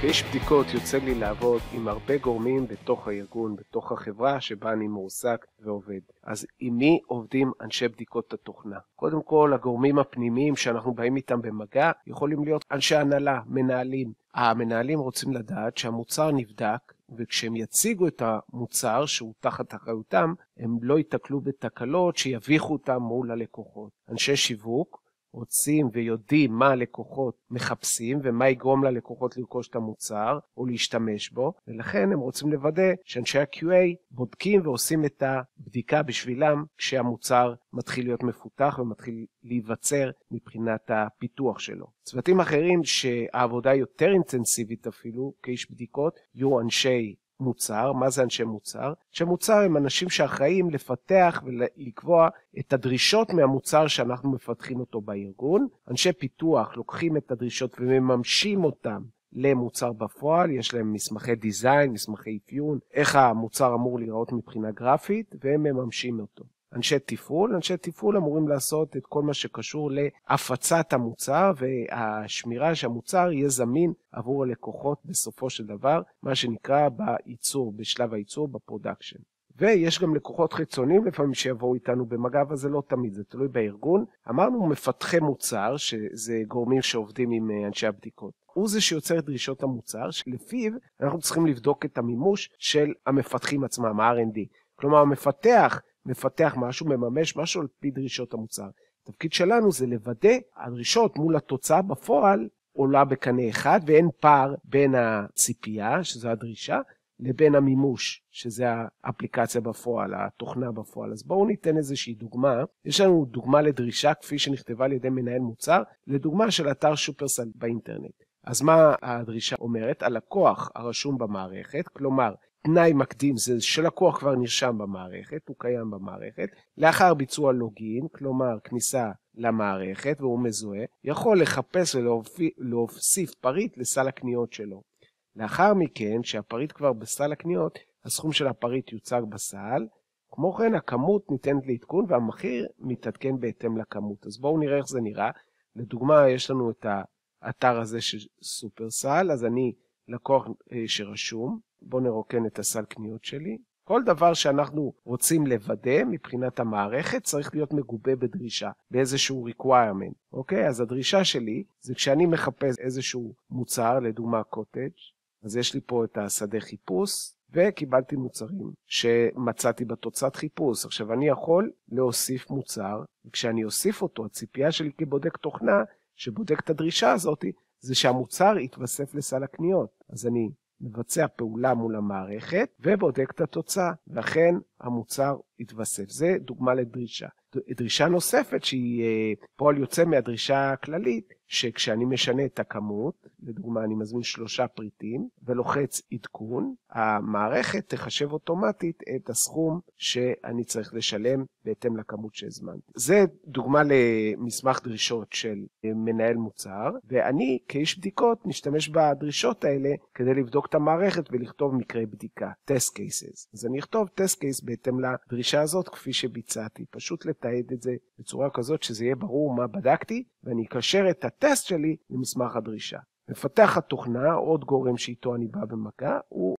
כאיש בדיקות יוצא לי לעבוד עם הרבה גורמים בתוך הארגון, בתוך החברה שבה אני מועסק ועובד. אז עם מי עובדים אנשי בדיקות התוכנה? קודם כל, הגורמים הפנימיים שאנחנו באים איתם במגע יכולים להיות אנשי הנהלה, מנהלים. המנהלים רוצים לדעת שהמוצר נבדק, וכשהם יציגו את המוצר שהוא תחת אחריותם, הם לא ייתקלו בתקלות שיביכו אותם מול הלקוחות. אנשי שיווק רוצים ויודעים מה הלקוחות מחפשים ומה יגרום ללקוחות לרכוש את המוצר או להשתמש בו, ולכן הם רוצים לוודא שאנשי ה-QA בודקים ועושים את הבדיקה בשבילם כשהמוצר מתחיל להיות מפותח ומתחיל להיווצר מבחינת הפיתוח שלו. צוותים אחרים שהעבודה יותר אינטנסיבית אפילו כאיש בדיקות יהיו אנשי מוצר. מה זה אנשי מוצר? אנשי מוצר הם אנשים שאחראים לפתח ולקבוע את הדרישות מהמוצר שאנחנו מפתחים אותו בארגון. אנשי פיתוח לוקחים את הדרישות ומממשים אותם למוצר בפועל, יש להם מסמכי דיזיין, מסמכי אפיון, איך המוצר אמור להיראות מבחינה גרפית, והם מממשים אותו. אנשי תפעול אמורים לעשות את כל מה שקשור להפצת המוצר והשמירה שהמוצר יהיה זמין עבור הלקוחות בסופו של דבר, מה שנקרא בייצור, בשלב הייצור, בפרודקשן. ויש גם לקוחות חיצוניים לפעמים שיבואו איתנו במגע, אבל זה לא תמיד, זה תלוי בארגון. אמרנו מפתחי מוצר, שזה גורמים שעובדים עם אנשי הבדיקות. הוא זה שיוצר את דרישות המוצר, שלפיו אנחנו צריכים לבדוק את המימוש של המפתחים עצמם, ה-R&D. כלומר, מפתח משהו, מממש משהו על פי דרישות המוצר. התפקיד שלנו זה לוודא הדרישות מול התוצאה בפועל עולה בקנה אחד, ואין פער בין הציפייה, שזו הדרישה, לבין המימוש, שזה האפליקציה בפועל, התוכנה בפועל. אז בואו ניתן איזושהי דוגמה. יש לנו דוגמה לדרישה כפי שנכתבה על ידי מנהל מוצר, לדוגמה של אתר שופרסל באינטרנט. אז מה הדרישה אומרת? הלקוח הרשום במערכת, כלומר, תנאי מקדים זה שלקוח כבר נרשם במערכת, הוא קיים במערכת, לאחר ביצוע לוגין, כלומר כניסה למערכת והוא מזוהה, יכול לחפש ולהוסיף פריט לסל הקניות שלו. לאחר מכן, שהפריט כבר בסל הקניות, הסכום של הפריט יוצג בסל, כמו כן הכמות ניתנת לעדכון והמחיר מתעדכן בהתאם לכמות. אז בואו נראה איך זה נראה. לדוגמה, יש לנו את האתר הזה של סופרסל, אז אני לקוח שרשום, בואו נרוקן את הסל קניות שלי. כל דבר שאנחנו רוצים לוודא מבחינת המערכת צריך להיות מגובה בדרישה, באיזשהו requirement. אוקיי? אז הדרישה שלי זה כשאני מחפש איזשהו מוצר, לדוגמה קוטג', אז יש לי פה את השדה חיפוש, וקיבלתי מוצרים שמצאתי בתוצאת חיפוש. עכשיו אני יכול להוסיף מוצר, וכשאני אוסיף אותו, הציפייה שלי כבודק תוכנה, שבודק את הדרישה הזאת, זה שהמוצר יתווסף לסל הקניות. אז אני מבצע פעולה מול המערכת ובודק את התוצאה, ואכן המוצר יתווסף. זה דוגמה לדרישה. דרישה נוספת שהיא פועל יוצא מהדרישה הכללית, שכשאני משנה את הכמות, לדוגמה אני מזמין 3 פריטים ולוחץ עדכון, המערכת תחשב אוטומטית את הסכום שאני צריך לשלם בהתאם לכמות שהזמנתי. זה דוגמה למסמך דרישות של מנהל מוצר, ואני כאיש בדיקות משתמש בדרישות האלה כדי לבדוק את המערכת ולכתוב מקרי בדיקה, test cases. אז אני אכתוב test case בהתאם לדרישה הזאת כפי שביצעתי, פשוט לתעד את זה בצורה כזאת שזה יהיה ברור מה בדקתי, ואני אקשר את הטסט שלי למסמך הדרישה. מפתח התוכנה, עוד גורם שאיתו אני בא במגע, הוא